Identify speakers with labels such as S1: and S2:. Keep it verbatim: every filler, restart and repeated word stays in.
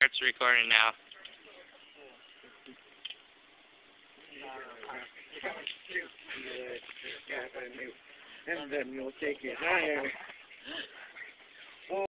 S1: Starts recording now.
S2: And then you'll take it higher.